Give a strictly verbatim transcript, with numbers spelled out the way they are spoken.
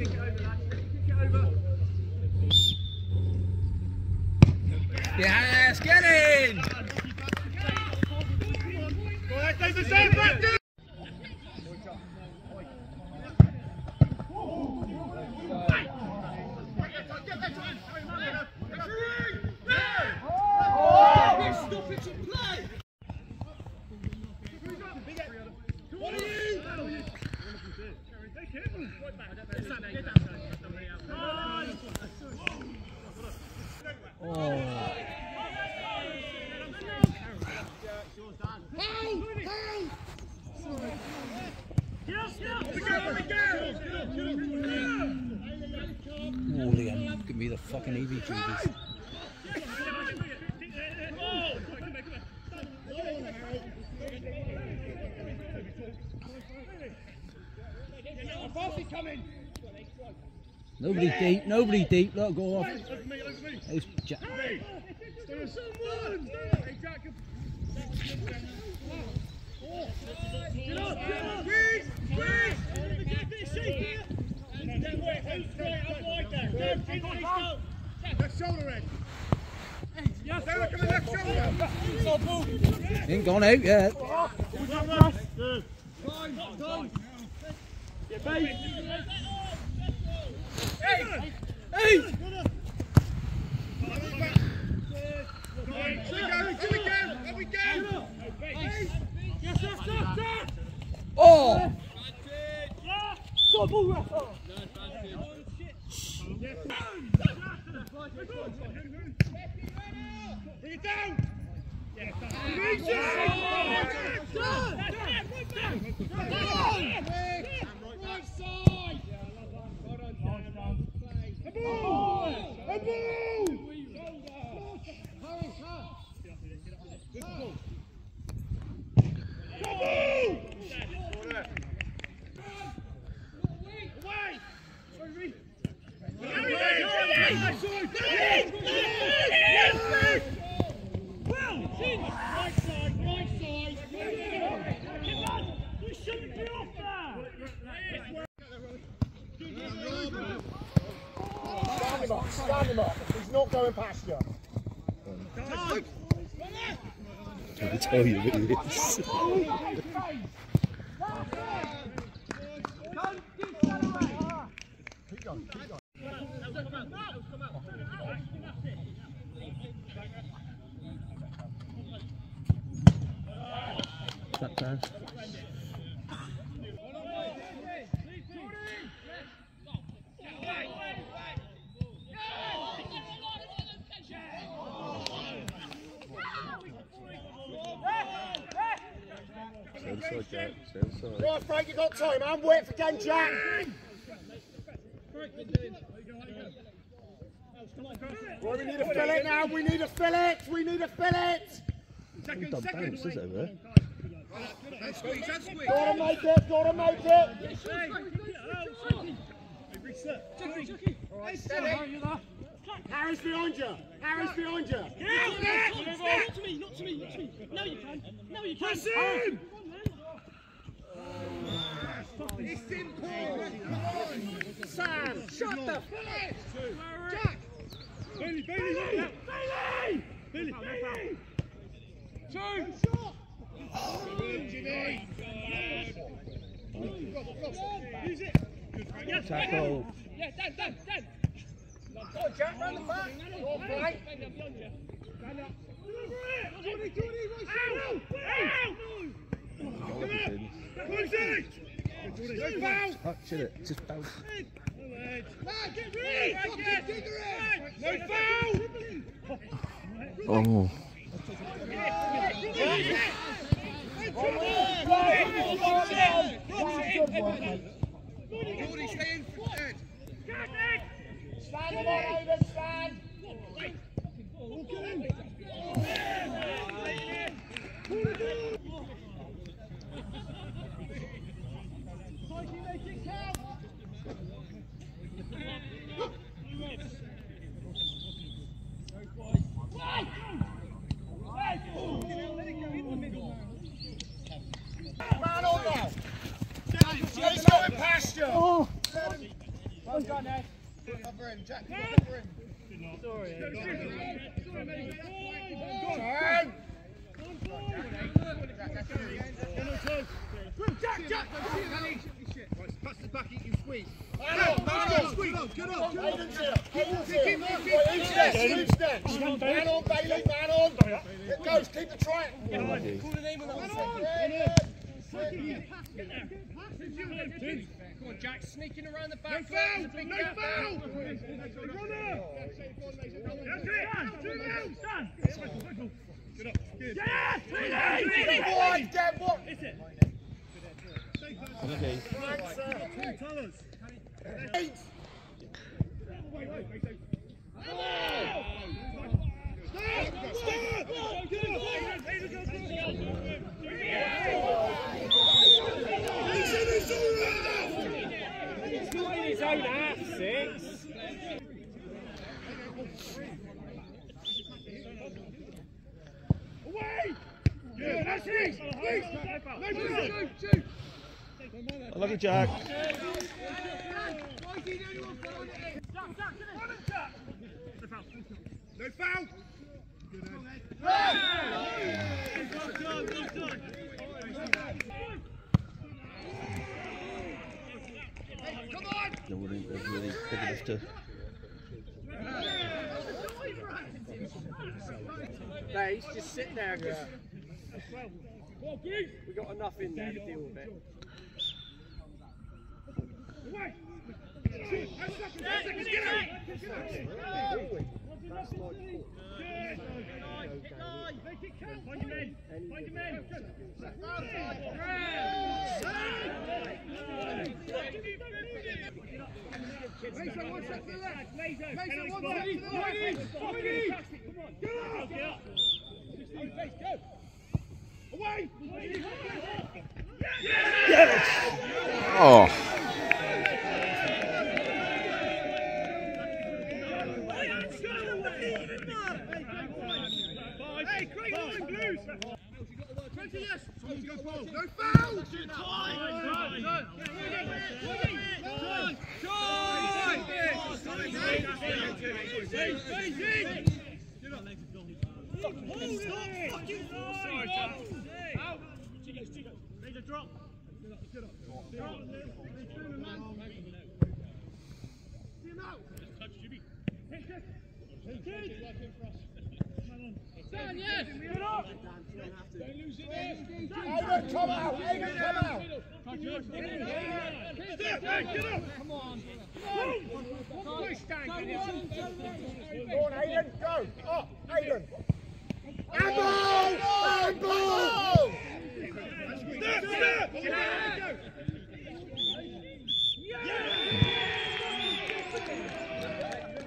Yes, get in! Oh, Liam, give me the fucking E V Gs. Nobody deep, nobody deep, look, go off. There's Jack. Left shoulder end. Look at the left shoulder. Ain't gone out yet. Hey! Hey! Oh! Bring it down! Right side! A ball! A ball! Stand him up, stand him up. He's not going past you. I tell you what it is. Keep going, keep going. That down. Stand aside, Jack. Stand aside. Right, Frank, you got time. I'm waiting for Dan Jack. Well, we need to fill it now. We need to fill it. We need to fill it. We've done bounce, is it, there? Gotta make it. Gotta make it. Right, steady. Harry's behind you. Harry's behind you. Not to me, not to me, not to me. No, you can. No, you can. Press him! It's simple. Sam, shut the finish. Jack. Bailey, Bailey, Bailey! Bailey! Bailey! Two! Jimmy. Use it! Yes, Tackle. yeah, Dan, Dan, Dan! Go on, Jack, round the back. Go on, Frank. Stand up. Jordy, Jordy, right side! Oh, everything. No foul. Touch it, just bounce. No, get rid. No foul. Oh. Jordy, stay in. Stand him on, Aiden, stand. Man on now. He's going past you. Oh! Go done, Ed. Cover him, Jack, cover him. Sorry, Ed. Jack, Jack! Pass the back, you squeeze. Man on, man on, squeeze. Get up, get up. Aiden's here, Aiden's here. Who's next, who's next? Man on, Bailey, man on. It goes, keep the triangle. Call the name of that one. Come on, Jack, sneaking around the back. No foul! No foul! Get up. Good. Yeah! Boy, get what? Okay. Tell us. His own half six. Away! Yeah, that's it! Please! No, shoot, shoot! I love you, Jack. No foul! Come on! They're really, they're really big enough to. Blaze, just sit there. Yeah. We got enough in there to deal with it. Mason, one step to the left! Mason, one step to the left! Get up! Go! Away! Yes! Oh. Hey, Craig, line, Blues! twenty, yes! Someone's got ball. No foul! Drop. Dan, yes! Don't lose it there! Aiden, come out! Aiden, come out! Step, hey, get up! Come on! Push, Dan! Go on, Aiden, go! Up, Aiden! Amber!